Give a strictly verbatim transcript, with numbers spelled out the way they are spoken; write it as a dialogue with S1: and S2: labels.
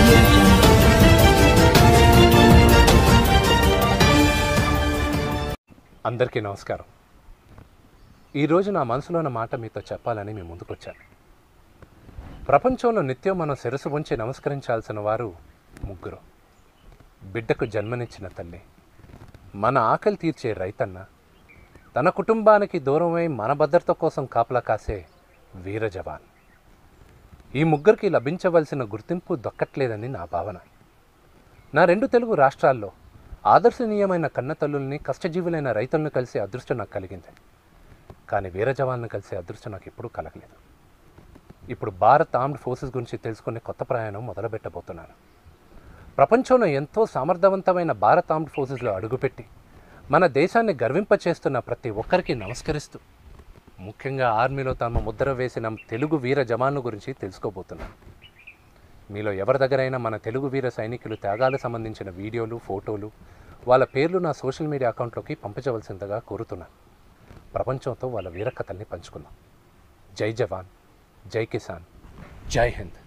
S1: అందరికీ నమస్కారం. ఈరోజు నా మనసులో ఉన్న మాట మీతో చెప్పాలని మీ ముందుకు వచ్చాను. ప్రపంచంలో నిత్యం మనం శిరసు ఉంచి నమస్కరించాల్సిన వారు ముగ్గురు. బిడ్డకు జన్మనిచ్చిన తల్లి, మన ఆకలి తీర్చే రైతన్న, తన కుటుంబానికి దూరమై మన భద్రత కోసం కాపలా కాసే వీర జవాన్. ఈ ముగ్గురికి లభించవలసిన గుర్తింపు దక్కట్లేదని నా భావన. నా రెండు తెలుగు రాష్ట్రాల్లో ఆదర్శనీయమైన కన్నతల్లుల్ని, కష్టజీవులైన రైతులను కలిసే అదృష్టం నాకు కలిగింది. కానీ వీర జవాన్ను కలిసే అదృష్టం నాకు ఎప్పుడూ కలగలేదు. ఇప్పుడు భారత్ ఆర్మ్డ్ ఫోర్సెస్ గురించి తెలుసుకునే కొత్త ప్రయాణం మొదలుపెట్టబోతున్నాను. ప్రపంచంలో ఎంతో సమర్థవంతమైన భారత్ ఆర్మ్డ్ ఫోర్సెస్లో అడుగుపెట్టి మన దేశాన్ని గర్వింపచేస్తున్న ప్రతి ఒక్కరికి నమస్కరిస్తూ, ముఖ్యంగా ఆర్మీలో తమ ముద్ర వేసిన తెలుగు వీర జవాన్ల గురించి తెలుసుకోబోతున్నాను. మీలో ఎవరి దగ్గరైనా మన తెలుగు వీర సైనికులు త్యాగాలకు సంబంధించిన వీడియోలు, ఫోటోలు, వాళ్ళ పేర్లు నా సోషల్ మీడియా అకౌంట్లోకి పంపించవలసిందిగా కోరుతున్నాను. ప్రపంచంతో వాళ్ళ వీర కథల్ని పంచుకుందాం. జై జవాన్, జై కిసాన్, జై హింద్.